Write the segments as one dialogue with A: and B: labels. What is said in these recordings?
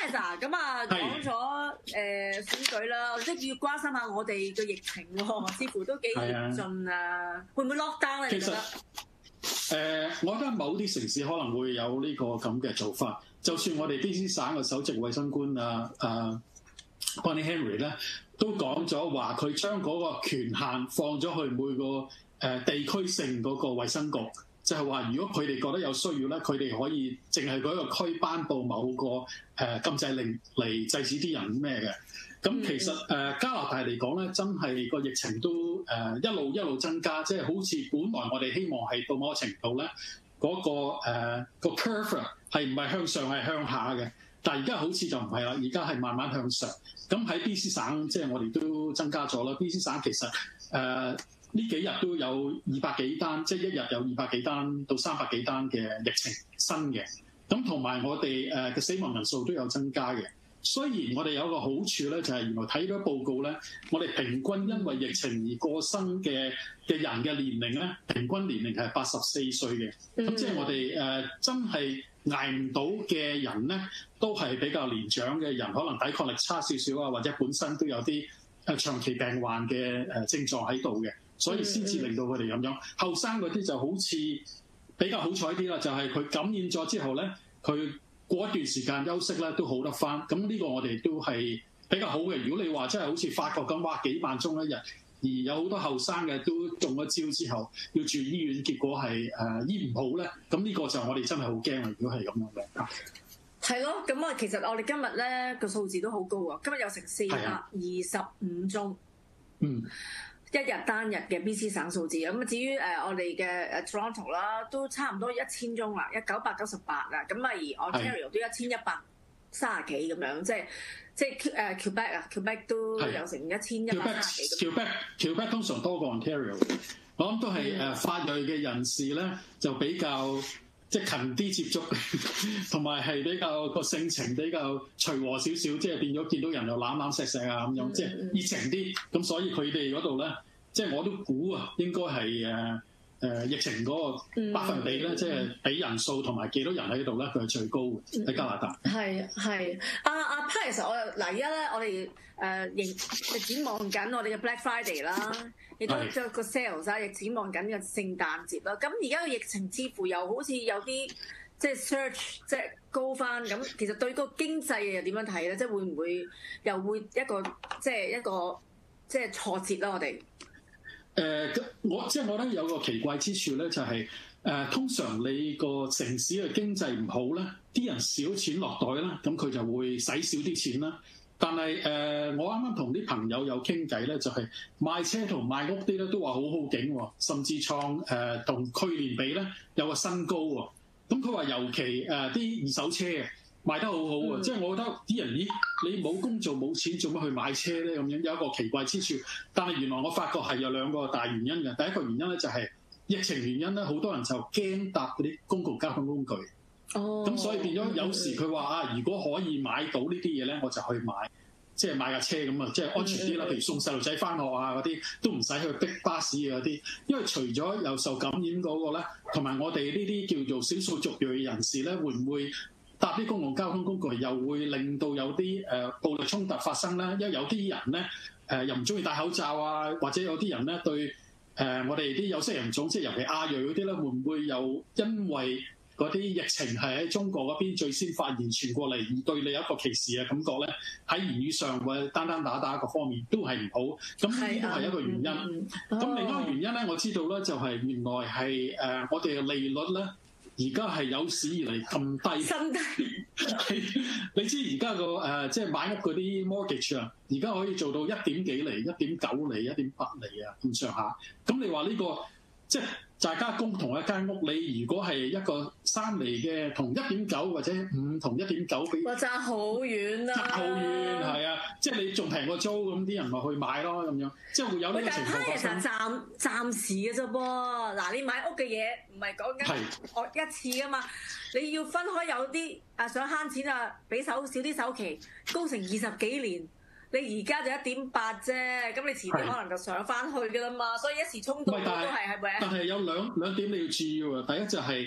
A: Pius 咁啊，講咗選舉啦，我哋都要關心下我哋嘅疫情喎，似乎都幾嚴峻啊，會唔會 lock down 咧？你覺得？
B: 我覺得某啲城市可能會有呢個咁嘅做法，就算我哋 BC 省嘅首席衛生官Bonnie Henry 咧，都講咗話佢將嗰個權限放咗去每個地區性嗰個衛生局，就係話如果佢哋覺得有需要咧，佢哋可以淨係嗰個區頒布某個禁制令嚟制止啲人咩嘅。咁其實加拿大嚟講咧，真係個疫情都一路增加，即係好似本來我哋希望係到某個程度咧，嗰個 curve 係唔係向上係向下嘅，但係而家好似就唔係啦，而家係慢慢向上。咁喺 BC 省即係我哋都增加咗啦。BC 省其實呢幾日都有200幾單，即係一日有200幾單到300幾單嘅疫情新嘅。咁同埋我哋嘅死亡人數都有增加嘅。雖然我哋有一個好處咧，就係原來睇咗報告咧，我哋平均因為疫情而過身嘅人嘅年齡咧，平均年齡係84歲嘅。咁即係我哋真係捱唔到嘅人咧，都係比較年長嘅人，可能抵抗力差少少啊，或者本身都有啲長期病患嘅症狀喺度嘅，所以先至令到佢哋咁樣。後生嗰啲就好似比較好彩啲啦，就係佢感染咗之後咧，佢過一段時間休息咧都好得翻，咁呢個我哋都係比較好嘅。如果你話真係好似法國咁，哇幾萬宗一日，而有好多後生嘅都中咗招之後要住醫院，結果係醫唔好咧，咁呢個就我哋真係好驚啊！如果係咁樣嘅，
A: 係咯，咁啊，其實我哋今日咧個數字都好高啊，今日有成425宗，一日單日嘅 BC 省數字。咁至於我哋嘅Toronto 啦，都差唔多1000宗啦，998啦。咁啊，而 Ontario 都1130幾咁樣，即係Quebec 啊 ，Quebec 都有成1130幾。
B: Quebec 通常多過 Ontario， 我諗都係法裔嘅人士咧就比較即係近啲接觸，同埋係比較個性情比較隨和少少，即係變咗見到人又攬攬錫錫啊咁樣，即係熱情啲。咁所以佢哋嗰度咧，即係我都估啊，應該係疫情嗰個百分比咧，即係比人數同埋幾多人喺度咧，佢係最高嘅喺加拿大。
A: 係阿 Pius， 嗱而家咧，我哋展望緊我哋嘅 Black Friday 啦，亦都有個 sales 啊，亦展望緊嘅聖誕節啦。咁而家嘅疫情似乎又好似有啲即係 surge 即係高翻，咁其實對個經濟又點樣睇咧？即係會唔會又會一個挫折啦？我哋
B: 我覺得有個奇怪之處咧，就係通常你個城市嘅經濟唔好咧，啲人少錢落袋啦，咁佢就會使少啲錢啦。但係我啱啱同啲朋友有傾偈咧，就係賣車同賣屋啲咧都話好好景喎，甚至創同去年比咧有個新高喎。咁佢話尤其啲二手車賣得好好喎，即係我覺得啲人你冇工做冇錢做乜去買車咧咁樣，有一個奇怪之處。但係原來我發覺係有2個大原因嘅。第一個原因咧就係疫情原因咧，好多人就驚搭嗰啲公共交通工具。咁所以變咗有時佢話如果可以買到呢啲嘢咧，我就去買，即係買架車咁啊，即係安全啲啦。譬如送細路仔返學啊嗰啲，都唔使去逼巴士啊嗰啲。因為除咗有受感染嗰個咧，同埋我哋呢啲叫做少數族裔人士咧，會唔會搭啲公共交通工具又會令到有啲暴力衝突發生咧？因為有啲人咧又唔中意戴口罩啊，或者有啲人咧對我哋啲有色人種，即係尤其亞裔嗰啲咧，會唔會又因為嗰啲疫情係喺中國嗰邊最先發現傳過嚟，而對你有一個歧視嘅感覺咧？喺言語上或者單打各方面都係唔好。咁呢個係一個原因。咁另一個原因咧，我知道咧就係原來係我哋嘅利率咧。而家係有史以嚟咁低，
A: 新低。
B: 你知而家個即係買屋嗰啲 mortgage 啊，而家可以做到1.幾厘、1.9厘、1.8厘啊咁上下。咁你話呢個即係大家供同一間屋，你如果係一個3厘嘅，同1.9或者5同1.9比，
A: 哇爭好遠啊！
B: 爭好遠係啊！即係你仲平過租咁，啲人咪去買咯咁樣，即係會有呢個情況發生。
A: 但係暫時嘅啫噃，嗱你買屋嘅嘢唔係講緊我一次噶嘛，你要分開有啲想慳錢啊，俾少啲首期，高成20幾年。你而家就1.8啫，咁你遲啲可能就上翻去㗎啦嘛，所以一時衝動都係咪啊？
B: 但係有兩點你要注意喎。第一就係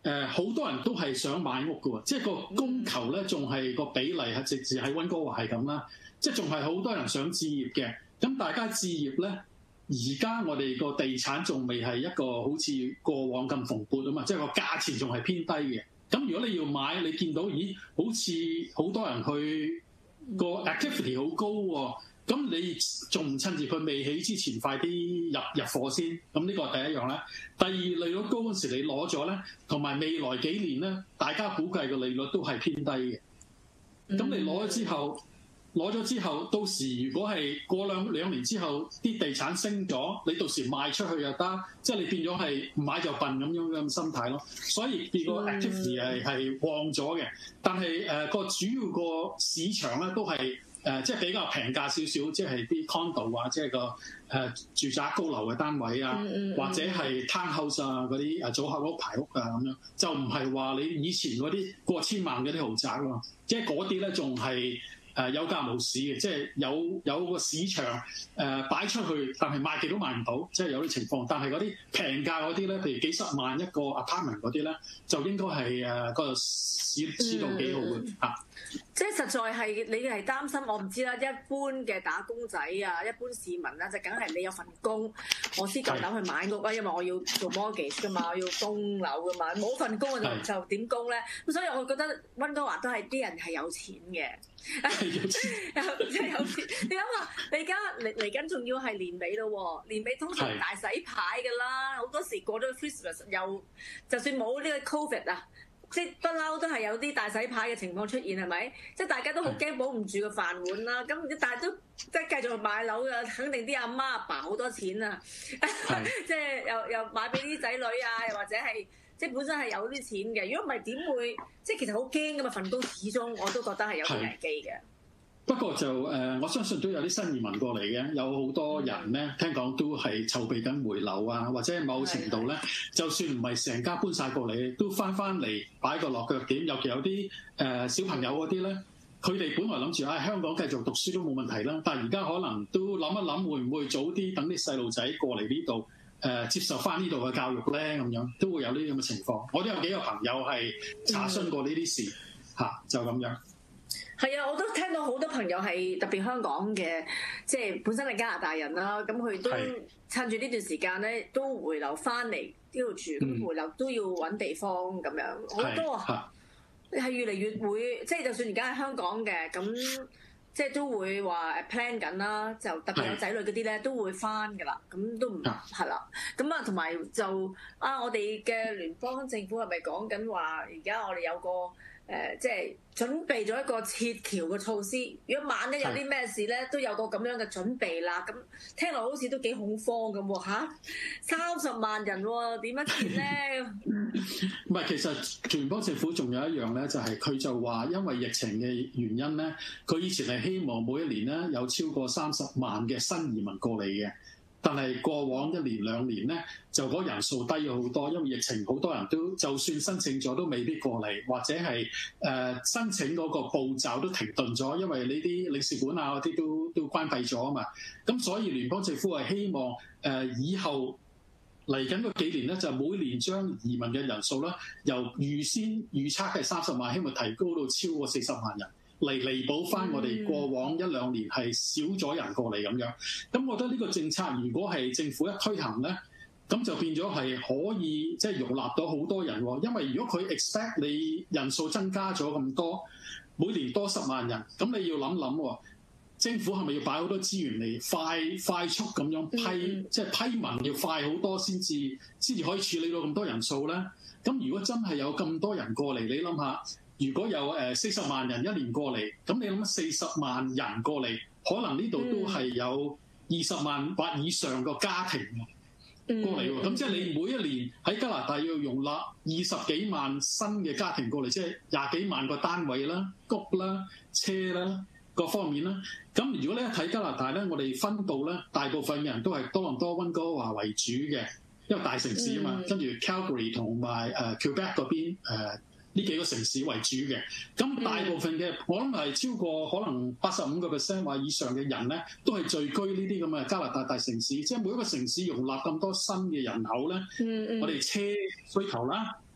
B: 好多人都係想買屋㗎喎，即係個供求咧仲係個比例係直至喺溫哥華係咁啦，即係仲係好多人想置業嘅。咁大家置業咧，而家我哋個地產仲未係一個好似過往咁蓬勃啊嘛，即係個價錢仲係偏低嘅。咁如果你要買，你見到咦好似好多人去個 activity 好高喎，咁你仲唔趁住佢未起之前快啲入貨先？咁呢個第一樣啦。第二，利率高嗰時你攞咗咧，同埋未來幾年咧，大家估計個利率都係偏低嘅。咁你攞咗之後，到時如果係過兩年之後啲地產升咗，你到時賣出去又得，即係你變咗係唔買就笨咁樣嘅心態咯。所以個 activity 係旺咗嘅，但係個主要個市場咧都係即係比較平價少少，即係啲 condo 啊，即係個住宅高樓嘅單位啊，或者係 townhouse 啊嗰啲組合屋排屋啊咁樣，就唔係話你以前嗰啲過千萬嗰啲豪宅咯，即係嗰啲咧仲係有價無市嘅，即係有個市場擺出去，但係賣極都賣唔到，即係有啲情況。但係嗰啲平價嗰啲咧，譬如幾十萬一個 apartment 嗰啲咧，就應該係個市道幾好嘅嚇。
A: 即係實在係你係擔心，我唔知啦。一般嘅打工仔啊，一般市民啦，就梗係你有份工，我先夠膽去買屋啊，因為我要做 mortgage 噶嘛，我要供樓噶嘛。冇份工就點供咧？咁所以我覺得溫哥華都係啲人係有錢嘅。即係有錢，你諗下，你而家嚟緊仲要係年尾咯喎，年尾通常大洗牌㗎啦，好多時過咗 Christmas 又就算冇呢個 Covid 啊，即係不嬲都係有啲大洗牌嘅情況出現係咪？即係大家都好驚保唔住個飯碗啦，咁但係都即係繼續買樓㗎，肯定啲阿媽阿爸好多錢啊，即係又買俾啲仔女啊，又或者係。即係本身係有啲錢嘅，如果唔係點會？即係其實好驚㗎嘛，份工始終我都覺得係有啲危機嘅。
B: 不過就我相信都有啲新移民過嚟嘅，有好多人咧聽講都係籌備緊回流啊，或者某程度咧，就算唔係成家搬晒過嚟，都翻嚟擺個落腳點。尤其有啲小朋友嗰啲咧，佢哋本來諗住香港繼續讀書都冇問題啦，但係而家可能都諗一諗，會唔會早啲等啲細路仔過嚟呢度？接受翻呢度嘅教育咧，咁樣都會有呢啲咁嘅情況。我都有幾個朋友係查詢過呢啲事，就咁樣。
A: 係啊，我都聽到好多朋友係特別香港嘅，即係本身係加拿大人啦，咁佢都趁住呢段時間咧，都回流翻嚟呢度住，咁回流都要揾地方咁樣，好多啊，係越嚟越會，即係就算而家喺香港嘅咁。即係都會話 plan 緊啦，就特別有仔女嗰啲咧都會翻㗎啦，咁都唔係啦。咁啊，同埋就我哋嘅聯邦政府係咪講緊話？而家我哋有個即係準備咗一個撤僑嘅措施。如果萬一有啲咩事咧，都有個咁樣嘅準備啦。咁聽落好似都幾恐慌咁喎嚇！30萬人喎，點樣撤咧？
B: 唔係，其實聯邦政府仲有一樣咧，就係佢就話因為疫情嘅原因咧，佢以前係希望每一年咧有超過30萬嘅新移民過嚟嘅。但係過往1年2年咧，就嗰人數低咗好多，因為疫情好多人都就算申請咗都未必過嚟，或者係申請嗰個步驟都停頓咗，因為呢啲領事館啊嗰啲都關閉咗啊嘛。咁所以聯邦政府係希望以後嚟緊嗰幾年咧，就每年將移民嘅人數咧，由預先預測嘅30萬，希望提高到超過40萬人。嚟彌補翻我哋過往1、2年係少咗人過嚟咁樣，咁我覺得呢個政策如果係政府一推行咧，咁就變咗係可以即係容納到好多人喎。因為如果佢 expect 你人數增加咗咁多，每年多10萬人，咁你要諗諗喎，政府係咪要擺好多資源嚟快速咁樣批，即係批文要快好多先至可以處理到咁多人數咧？咁如果真係有咁多人過嚟，你諗下。如果有40萬人1年過嚟，咁你諗40萬人過嚟，可能呢度都係有20萬或以上個家庭過嚟喎。咁即係你每一年喺加拿大要容納20幾萬新嘅家庭過嚟，即係20幾萬個單位啦、屋啦、車啦各方面啦。咁如果你一睇加拿大咧，我哋分佈咧，大部分嘅人都係多倫多、溫哥華為主嘅，因為大城市啊嘛。跟住 Calgary 同埋Quebec 嗰邊呢幾個城市為主嘅，咁大部分嘅我諗係超過可能85% 或以上嘅人咧，都係聚居呢啲咁嘅加拿大大城市。即係每一個城市容納咁多新嘅人口咧，我哋車需求啦，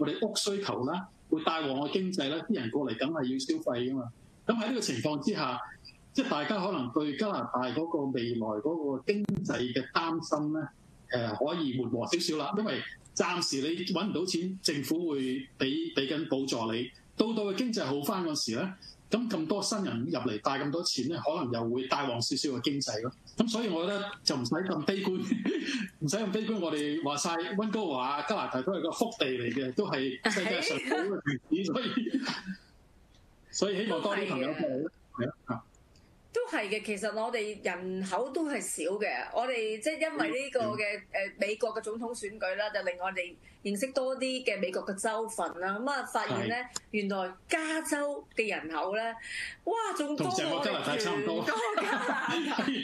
B: 我哋屋需求啦，會帶旺我經濟啦，啲人過嚟梗係要消費噶嘛。咁喺呢個情況之下，即係大家可能對加拿大嗰個未來嗰個經濟嘅擔心咧，可以緩和少少啦。因為暫時你揾唔到錢，政府會俾緊補助你。到嘅經濟好翻嗰時咧，咁多新人入嚟帶咁多錢咧，可能又會帶旺少少嘅經濟咯。咁所以我覺得就唔使咁悲觀，唔使咁悲觀。我哋話晒溫哥華、加拿大都係個福地嚟嘅，都係世界上好嘅城市，所以希望多啲朋友過嚟咯。係啊。
A: 都係嘅，其實我哋人口都係少嘅，我哋即係因為呢個嘅美國嘅總統選舉啦，就令我哋認識多啲嘅美國嘅州份啦，咁啊發現咧原來加州嘅人口咧，哇仲多過我哋全多加拿大，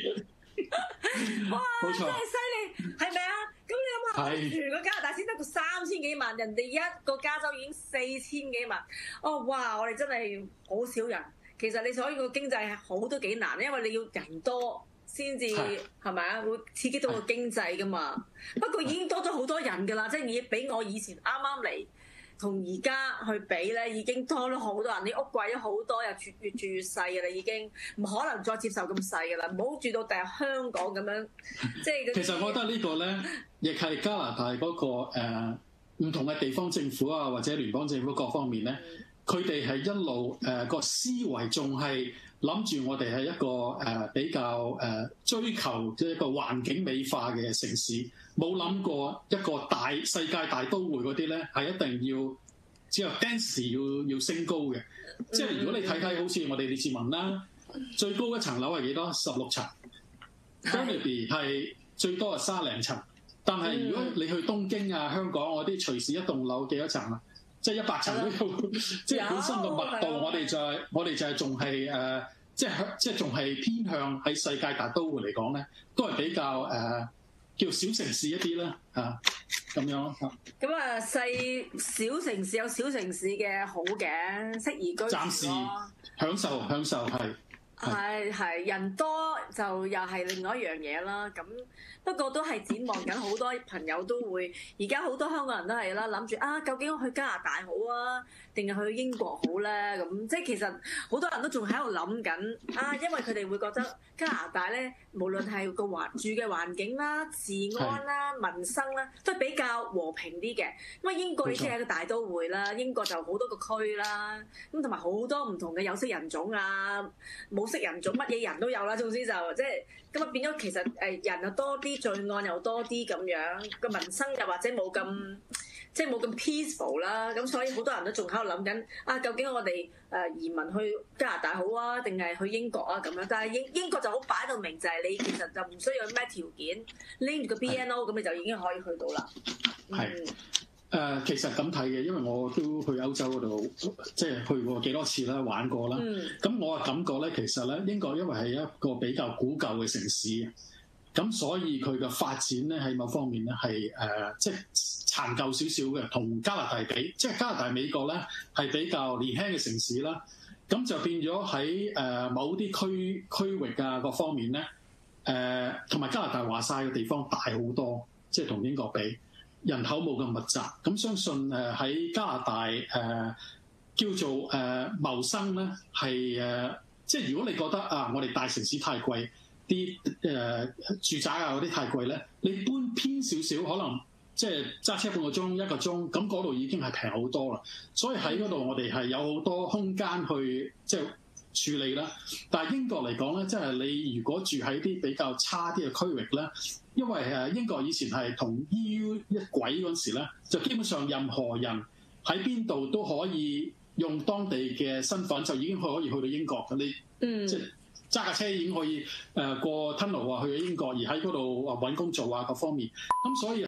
A: 哇真係犀利，係咪啊？咁你諗下，全個加拿大先得個3000幾萬，人哋一個加州已經4000幾萬，哦哇！我哋真係好少人。其實你所以個經濟好都幾難，因為你要人多先至係咪啊？會刺激到個經濟噶嘛。不過已經多咗好多人㗎啦，即係以比我以前啱啱嚟同而家去比咧，已經多咗好多人。啲屋貴咗好多，又越住越細㗎啦，已經唔可能再接受咁細㗎啦。唔好住到第日香港咁樣，即係。其實
B: 我覺得呢個咧，亦係加拿大嗰個唔同嘅地方政府啊，或者聯邦政府各方面咧。佢哋係一路個思維仲係諗住我哋係一個比較追求即係一個環境美化嘅城市，冇諗過一個世界大都會嗰啲咧係一定要只有 density 要升高嘅。即係如果你睇好似我哋列治文啦，最高一層樓係幾多？16層。Burnaby 係最多係30零層，但係如果你去東京啊、香港嗰啲，隨時一棟樓幾多層啊？即係100層都有，即係本身個密度，我哋就係仲係即係仲係偏向喺世界大都會嚟講咧，都係比較叫小城市一啲啦咁樣咯。
A: 咁啊，小城市有小城市嘅好嘅，適宜居住咯。暫時
B: 享受
A: 係人多就又係另外一樣嘢啦。咁不過都係展望緊，好多朋友都會，而家好多香港人都係啦，諗住究竟我去加拿大好啊，定係去英國好咧？咁即係其實好多人都仲喺度諗緊因為佢哋會覺得加拿大咧，無論係個住嘅環境啦、治安啦、民生啦，都係比較和平啲嘅。因為英國你知係一個大都會啦，英國就好多個區啦，咁同埋好多唔同嘅有色人種啊，冇色人種乜嘢人都有啦。總之就即係咁啊，變咗其實人又多啲，罪案又多啲咁樣，個民生又或者冇咁即係冇咁 peaceful 啦。咁所以好多人都仲喺度諗緊究竟我哋移民去加拿大好啊，定係去英國啊咁樣？但係英國就好擺到明，就係你其實就唔需要咩條件，拎住個 BNO 咁你就已經可以去到啦。
B: 其實咁睇嘅，因為我都去歐洲嗰度，即係去過幾多次啦，玩過啦。咁我嘅感覺咧，其實咧英國因為係一個比較古舊嘅城市，咁所以佢嘅發展咧喺某方面咧係即係殘舊少少嘅，同加拿大比，即係加拿大、美國咧係比較年輕嘅城市啦。咁就變咗喺某啲區域啊各方面咧，同埋加拿大話晒嘅地方大好多，即係同英國比。人口冇咁密集，咁相信喺加拿大叫做謀生咧係即係如果你覺得我哋大城市太貴，啲住宅啊嗰啲太貴咧，你搬偏少少，可能即係揸車半個鐘1個鐘，咁嗰度已經係平好多啦。所以喺嗰度我哋係有好多空間去即係處理啦。但係英國嚟講咧，即係你如果住喺啲比較差啲嘅區域咧，因為英國以前係同 EU 一軌嗰時咧，就基本上任何人喺邊度都可以用當地嘅身份就已經可以去到英國嘅。你即係揸架車已經可以過 tunnel 去英國，而喺嗰度揾工做各方面。咁所以